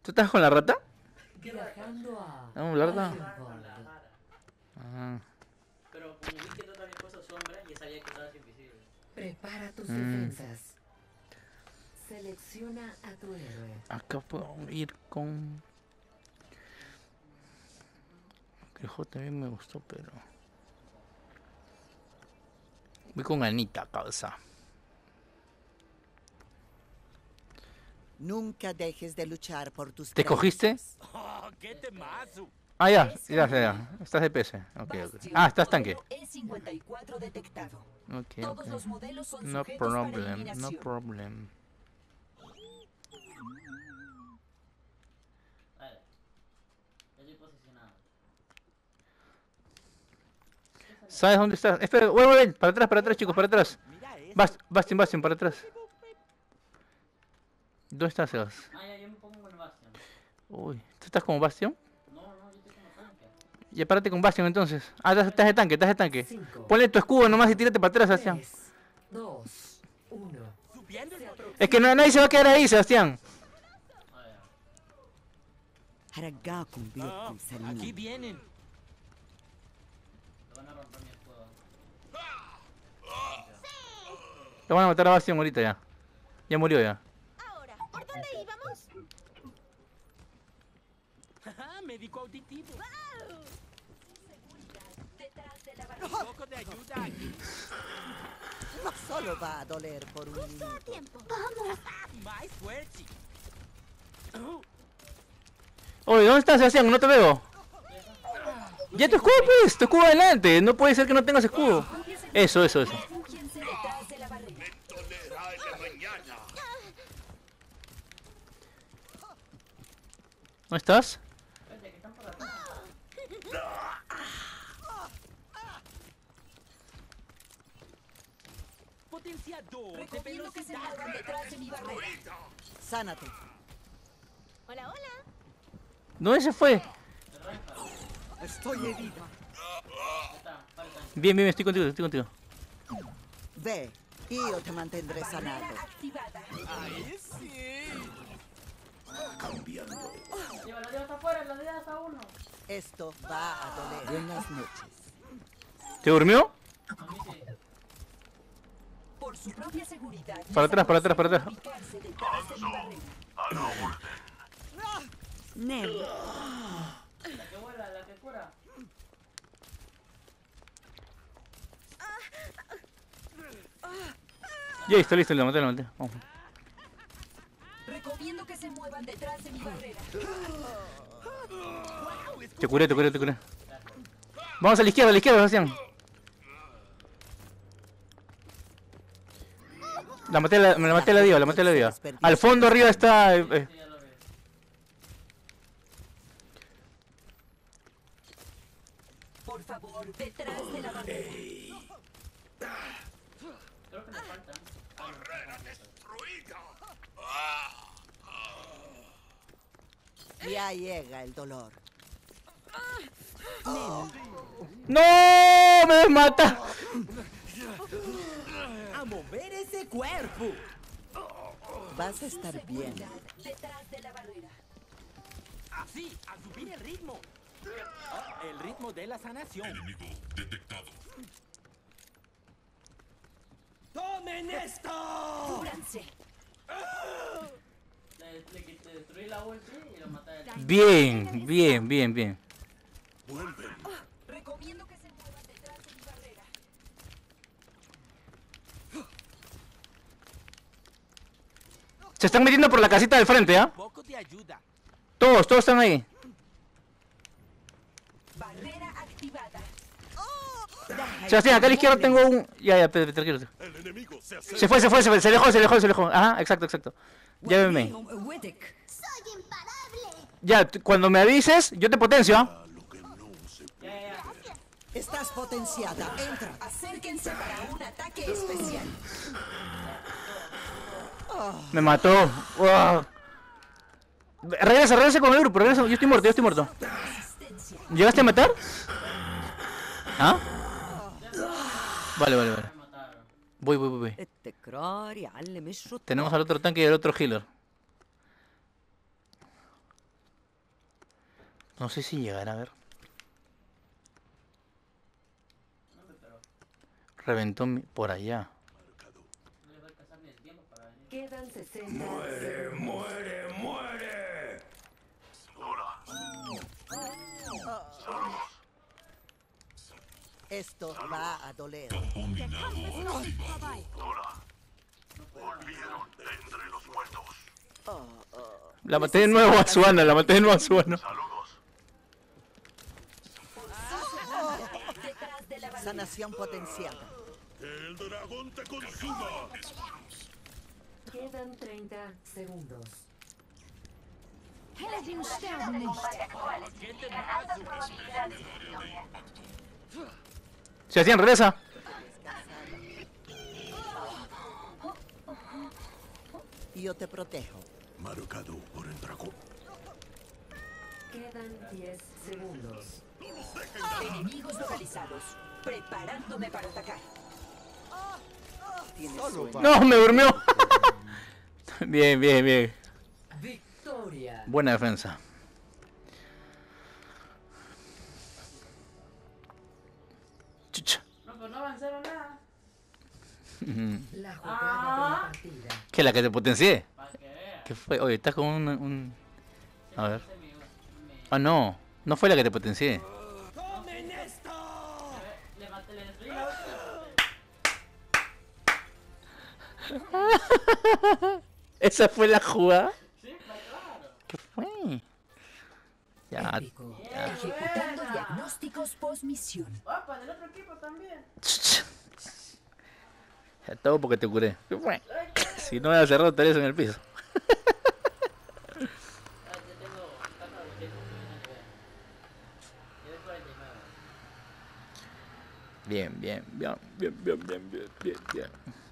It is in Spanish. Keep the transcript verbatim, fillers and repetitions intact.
¿Tú estás con la rata? Viajando a... ¿No, la rata? Ironborg. Ah. Pero como vi que tú también puso sombra, ya sabía que estabas invisible. Prepara tus Mm. defensas. Selecciona a tu héroe. Acá puedo ir con... Crijo también me gustó, pero... Voy con Anita, causa. Nunca dejes de luchar por tus ¿Te cogiste? creencias. Oh, ¡qué temazo! Ah, ya, ya, ya, ya. Estás de P C. Okay, okay. Ah, estás tanque. E cincuenta y cuatro detectado. Ok, Todos los ok. modelos son No sujetos para problem, no eliminación. problem. Vale. Ya estoy posicionado. ¿Sabes dónde estás? Espera, bueno, ven, para atrás, para atrás, chicos, para atrás. Mira eso. Bast Bastion, Bastion, para atrás. ¿Dónde estás, Sebas? Ah, ya, yo me pongo con el Bastion. Uy, ¿tú estás como Bastion? No, no, yo estoy como tanque. Ya párate con Bastion entonces. Ah, estás, estás de tanque, estás de tanque. Cinco, Ponle tu escudo nomás y tírate para atrás, Sebastián. tres, dos, uno. Subiendo el motor. Es que no, nadie se va a quedar ahí, Sebastián. Ah, ya. Haragakun Ah, Byoku Sani. aquí vienen. Lo van a romper mi escudo. Lo van a matar a Bastion ahorita ya. Ya murió ya. Ahora, ¿por dónde íbamos? Ajá, médico auditivo. Detrás de la Un barrera. poco de ayuda aquí. No solo va a doler por un Justo a minuto. tiempo. Vamos. Más fuerte. Oye, ¿dónde estás, Sebastián? No te veo. Ya tu escudo, pues. Tu escudo adelante. No puede ser que no tengas escudo. Eso, eso, eso. Refúgiense detrás de la barrera. ¿Dónde estás? Espérate, que están por arriba. Potenciador de Recomiendo que se velocidad. muevan detrás de mi barrera. Sánate. Hola, hola. ¿Dónde se fue? Estoy herida. Ya está, vale, tanque. Bien, bien, estoy contigo, estoy contigo. Ve, y yo te mantendré sanado. Barrera activada. Ahí sí. Lleva, la diva está afuera, la diva está uno. Esto va a doler. Buenas noches. ¿Te durmió? A mí sí. Por su propia seguridad. Para atrás, para atrás, para atrás. Ubicarse detrás de mi barrera. Nem. La que vuela, la que cura. Ya, listo, listo, lo maté, lo maté. Vamos. Recomiendo que se muevan detrás de mi barrera. Te curé, te curé, te curé. Vamos a la izquierda, a la izquierda, Sebastián. La maté, la, me la maté a la diva, la maté a la diva. Al fondo arriba está... eh, eh. Sí, ya lo veo. Por favor, detrás de la barrera. Creo que me faltan. Ya llega el dolor. ¡No! ¡Me mata! A mover ese cuerpo. Vas a estar bien. Detrás de la barrera. Así, a subir el ritmo. Ah, el ritmo de la sanación. Enemigo detectado. ¡Tomen esto! Cúbranse. Le, le, quit- le destruí la ulti y lo maté a él. Bien, bien, bien, bien. Recomiendo que se muevan detrás de mi barrera. Se están metiendo por la casita del frente, ¿ah? Un poco de ayuda. Todos, todos están ahí. Barrera activada. Sebastián, acá a la izquierda tengo un... Ya, ya, espérate, tranquilo. El enemigo se acerca. Se fue, se fue, se fue, se alejó, se alejó, se alejó. Ajá, exacto, exacto. Llévenme. Whittick. Soy imparable. Ya, t- cuando me avises, yo te potencio, ¿ah? Lo que no se Ya, ya, ya. Estás potenciada. Entra. Acérquense para un ataque especial. Me mató. Wow. Regresa, regresa con el grupo, regresa. Yo estoy muerto, yo estoy muerto. Asistencia. ¿Llegaste a matar? ¿Ah? Vale, vale, vale. Me mataron. Voy, voy, voy, voy. التكرار يعلم الشطار. Tenemos al otro tanque y al otro healer. No sé si llegará a ver. Reventó mi- por allá. No le va a alcanzar ni el tiempo para venir. Quedan sesenta segundos. ¡Muere, muere! Esto va a doler. La maté de nuevo a Suana, la maté de nuevo a Suana. Detrás de la bandera. Sanación potenciada. ¡Que el dragón te consuma! Quedan treinta segundos. Se hacían regresa. Yo te protejo. Marcado por el dragón. Quedan diez segundos. Enemigos localizados. Preparándome para atacar. Tienes sueño. No, me durmió. Bien, bien, bien. Victoria. Buena defensa. Chucha. No, pues no avanzaron nada. La jugada de la partida. ¿Qué, la que te potencié? Para que vean. ¿Qué fue? Oye, estás con un... un... A ver. Ese es mi- mi- Ah, no. No fue la que te potencié. Le maté, le destruí la otra. ¿Esa fue la jugada? Sí, pues claro. ¿Qué fue? Ya. Épico. Ejecutando diagnósticos post-misión. Opa, del otro equipo también. Ya todo porque te curé. ¿Qué fue? Si no me has cerrado, estarías en el piso. Ah, yo tengo caja de tiempo que viene a ver. Yo de cuarenta y nueve. Bien, bien, bien, bien, bien, bien, bien, bien, bien.